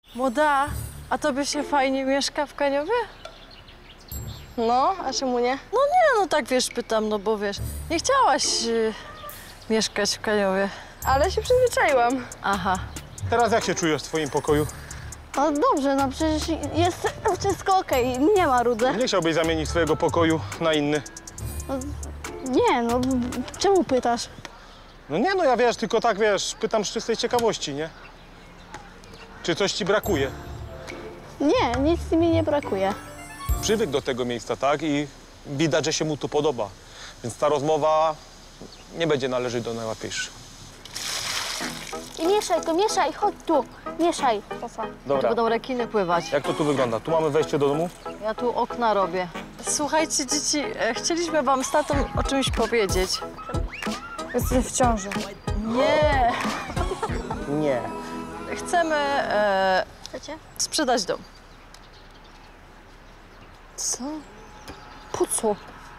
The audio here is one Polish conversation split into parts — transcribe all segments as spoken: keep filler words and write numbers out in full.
Młoda, a tobie się fajnie mieszka w Kaniowie? No, a czemu nie? No nie, no tak wiesz, pytam, no bo wiesz, nie chciałaś y, mieszkać w Kaniowie. Ale się przyzwyczaiłam. Aha. Teraz jak się czujesz w swoim pokoju? No dobrze, no przecież jest wszystko okej, nie ma rudę. Nie chciałbyś zamienić swojego pokoju na inny? No, nie, no czemu pytasz? No nie, no ja wiesz, tylko tak wiesz, pytam z czystej ciekawości, nie? Czy coś ci brakuje? Nie, nic mi nie brakuje. Przywykł do tego miejsca, tak? I widać, że się mu tu podoba. Więc ta rozmowa nie będzie należeć do najłatwiejszych. I mieszaj to, mieszaj, chodź tu, mieszaj. Pofa. Tu Dobra, będą rekiny pływać. jak to tu wygląda? Tu mamy wejście do domu? Ja tu okna robię. Słuchajcie, dzieci, e, chcieliśmy wam z tatą o czymś powiedzieć. Jesteś w ciąży. Nie, Nie. chcemy e, Chcecie? sprzedać dom. Co? Po co?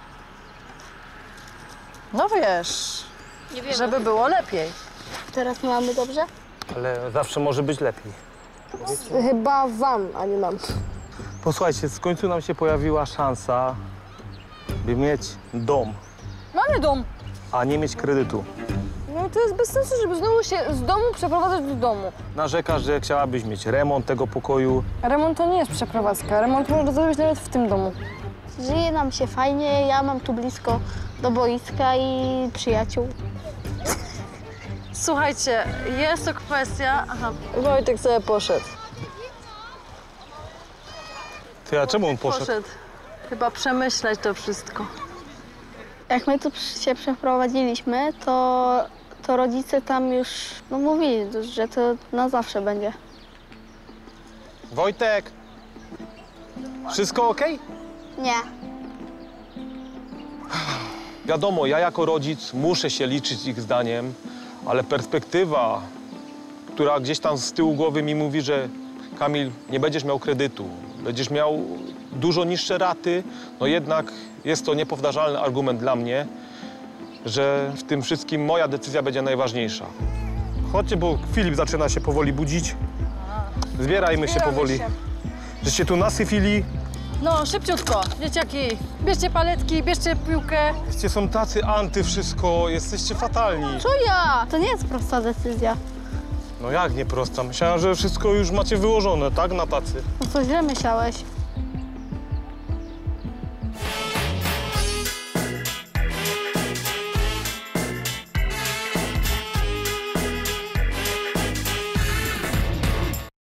No wiesz, Nie wiem. żeby było lepiej. Teraz nie mamy dobrze? Ale zawsze może być lepiej. Chyba wam, a nie nam. Posłuchajcie, w końcu nam się pojawiła szansa, by mieć dom, Mamy dom. a nie mieć kredytu. No to jest bez sensu, żeby znowu się z domu przeprowadzać do domu. Narzekasz, że chciałabyś mieć remont tego pokoju. Remont to nie jest przeprowadzka. Remont można zrobić nawet w tym domu. Żyje nam się fajnie, ja mam tu blisko do boiska i przyjaciół. Słuchajcie, jest to kwestia... Aha, Wojtek sobie poszedł. Ty, a czemu on poszedł? Poszedł. Chyba przemyśleć to wszystko. Jak my tu się przeprowadziliśmy, to, to rodzice tam już no, mówili, że to na zawsze będzie. Wojtek! Wszystko okej? Nie. Wiadomo, ja jako rodzic muszę się liczyć ich zdaniem, ale perspektywa, która gdzieś tam z tyłu głowy mi mówi, że Kamil, nie będziesz miał kredytu, będziesz miał dużo niższe raty, no jednak jest to niepowtarzalny argument dla mnie, że w tym wszystkim moja decyzja będzie najważniejsza. Chodźcie, bo Filip zaczyna się powoli budzić. Zbierajmy się Zbieramy powoli. się. Żeście tu nasyfili. No, szybciutko, dzieciaki. Bierzcie paletki, bierzcie piłkę. Jesteście są tacy anty wszystko, jesteście fatalni. To ja! To nie jest prosta decyzja. No jak nie prosta? Myślałem, że wszystko już macie wyłożone, tak, na tacy. No to źle myślałeś.